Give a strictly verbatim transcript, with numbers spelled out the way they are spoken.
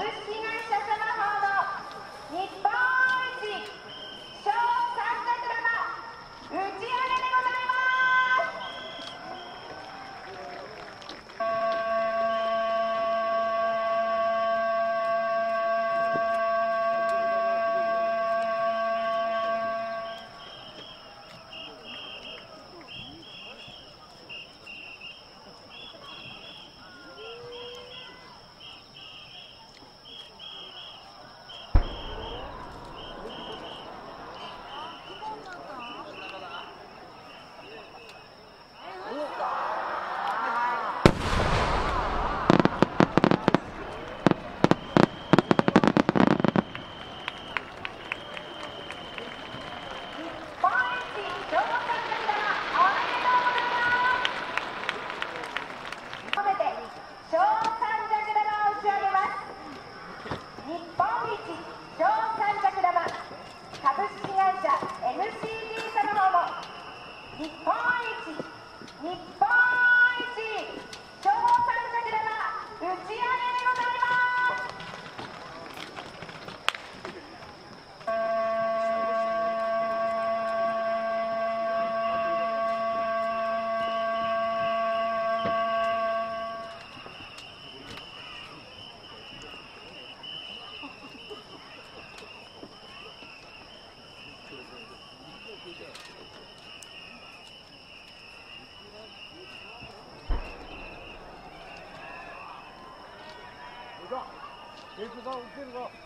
式会社様方の日本一小三角玉打ち上げでございます。株式会社 エヌシーディー 様方の日本一日本一小三角玉打ち上げでございます。 手札を受けるが